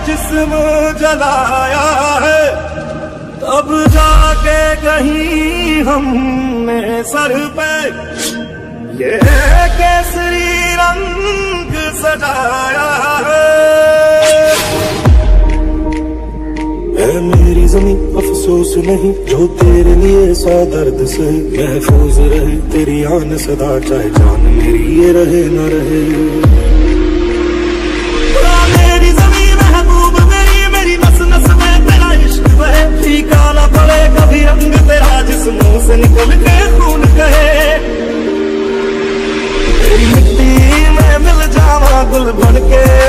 जिस्म जलाया है, तब जाके कहीं हमने सर पे ये केसरी रंग सजाया है। ऐ मेरी ज़मीं अफसोस नहीं जो तेरे लिए सौ दर्द से महफूज रहे, तेरी आन सदा चाहे जान मेरी ये रहे न रहे। मेरी ज़मीं महबूब मेरी, मेरी नस नस में तेरा इश्क बहे, फीका ना पड़े कभी रंग तेरा जिस मुंह से निकल के खून कहे। तेरी मिट्टी में मिल जावा गुल बन के,